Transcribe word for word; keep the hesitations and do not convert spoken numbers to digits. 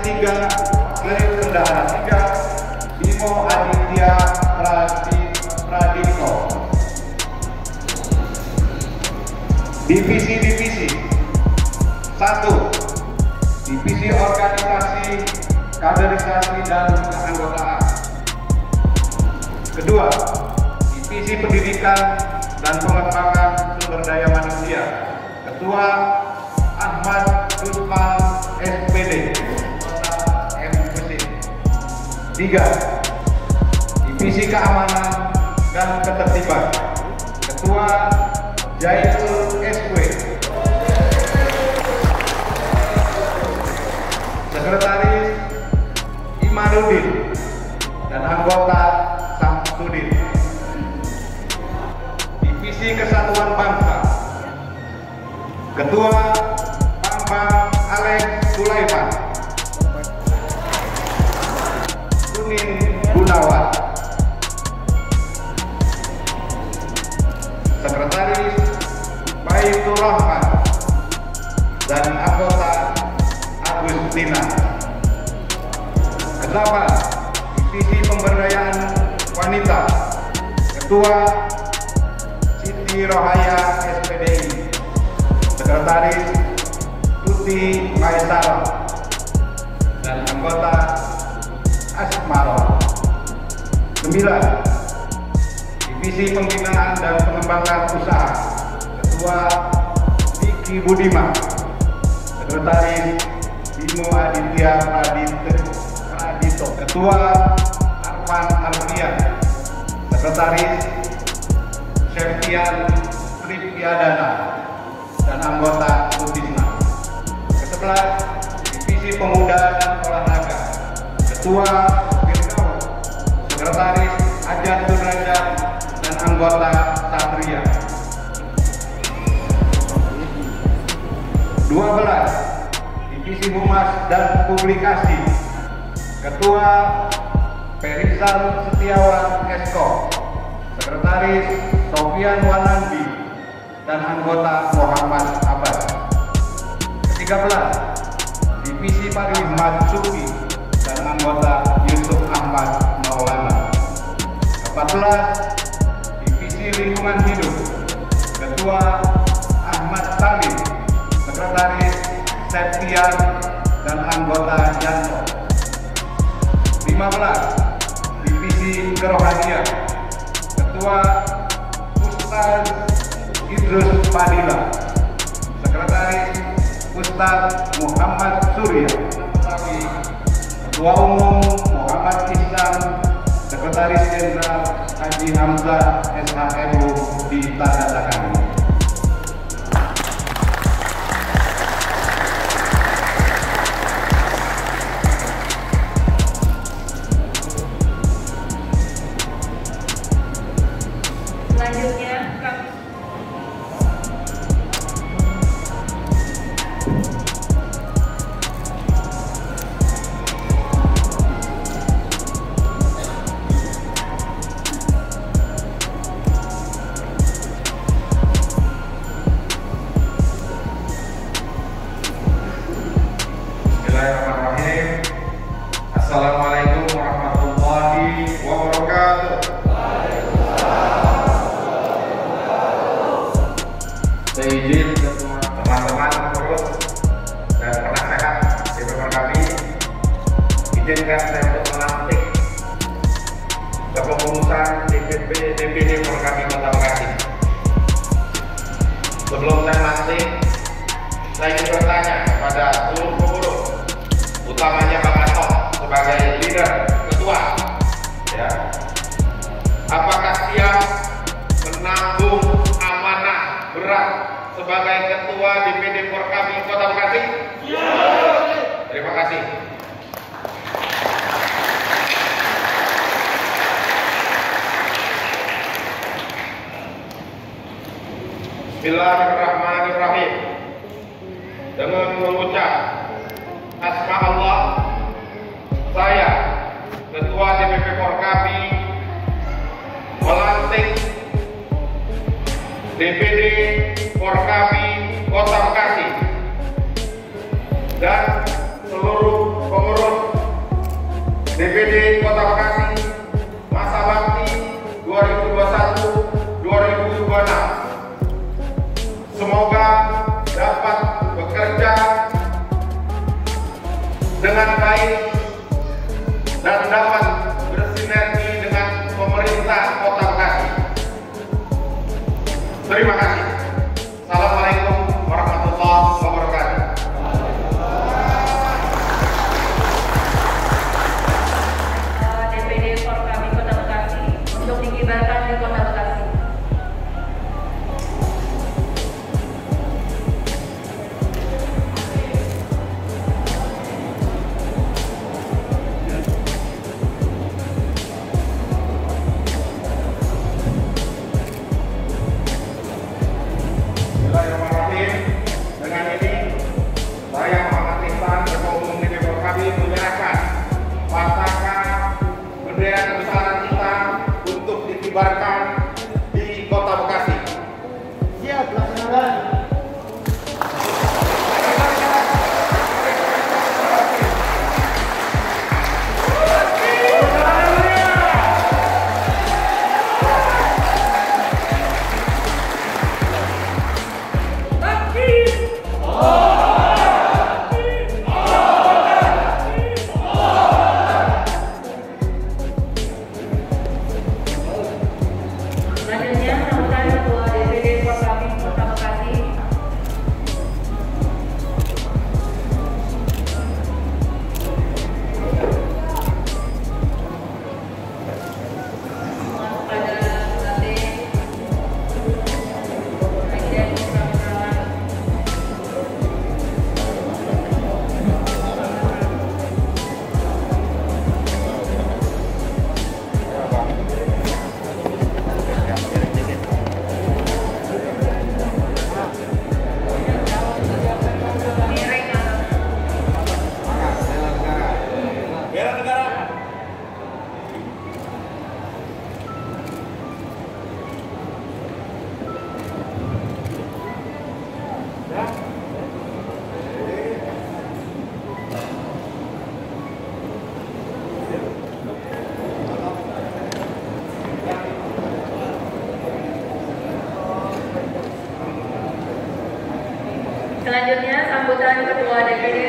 tiga, Garis Bendahara tiga, Bimo Aditya Pradipto. Divisi-divisi. Satu, Divisi Organisasi, Kaderisasi dan Keanggotaan. Kedua, Divisi Pendidikan dan Pengembangan Sumber Daya Manusia. Ketua Ahmad Rusman S P D, M P C. Tiga, Divisi Keamanan dan Ketertiban. Ketua Jainul S W. Sekretaris Imanuddin dan anggota Samsudin. Divisi Kesatuan Bangsa. Ketua Bambang Alex Sulaiman. Kunin Gunawan. Sekretaris Baitur Rahman dan anggota Agustina. Kedelapan, Divisi Pemberdayaan Wanita. Ketua Siti Rohaya S P D I. Sekretaris Tuti Maesara dan anggota Asmaro. Sembilan, Divisi Pembinaan dan Pengembangan Usaha. Ketua Diki Budiman. Sekretaris Bimo Aditya Pradito. Ketua Arman Arfian. Sekretaris Septian Tripiadana dan anggota Sutisna. Kesebelas, Divisi Pemuda dan Olahraga. Ketua Firdaus. Sekretaris Ajat Sudrajat dan anggota Satria. Dua belas, Divisi Humas dan Publikasi. Ketua Perizal Setiawan Esko. Sekretaris Sofian Wanandi dan anggota Muhammad Abbas. Ketiga belas, Divisi Pariwisata Suki dan anggota Yusuf Ahmad Maulana. Empat belas, Divisi Lingkungan Hidup. Ketua Ahmad Salim. Sekretaris Septian dan anggota Janto. Lima belas, Divisi Kerohanian. Ketua Ustaz Idrus Padilla. Sekretaris Ustaz Muhammad Surya. Ketua Umum Muhammad Ihsan. Sekretaris Jenderal Haji Hamzah S H M U ditandatangani. Selanjutnya kami Bismillahirrahmanirrahim. Assalamualaikum warahmatullahi wabarakatuh. Saya izin ke semua teman-teman pengurus dan penasehat di beberapa kami, izinkan saya untuk melantik kepengurusan D P P D P D Forkami Kota Bekasi. Sebelum saya lantik, saya ingin bertanya kepada seluruh pengurus, utamanya Pak Atok sebagai leader ketua, ya, apakah siap menanggung amanah berat sebagai ketua D P D Forkami Kota Bekasi? Ya. Terima kasih. Bismillahirrahmanirrahim. Dengan mengucap asma Allah, saya Ketua D P P Forkami melantik D P D Forkami Kota Bekasi dan seluruh D Kota Bekasi masa bakti dua ribu dua puluh satu sampai dua ribu dua puluh enam. Semoga dapat bekerja dengan baik dan dapat bersinergi dengan pemerintah Kota Bekasi. Terima kasih. Assalamualaikum warahmatullahi wabarakatuh. D P D Forkami Kota Bekasi untuk dikibarkan di Kota Bekasi. Bismillahirrahmanirrahim. Dengan ini saya Muhammad Ihsan, Ketua Umum D P D Forkami, menyerahkan patakan bendera kebesaran kita untuk dikibarkan di Kota Bekasi. Siap, laksanakan. Selanjutnya, sambutan Ketua D P D Forkami Kota Bekasi. Kepada Bupati, Presiden Program. Selanjutnya, sambutan Ketua D P D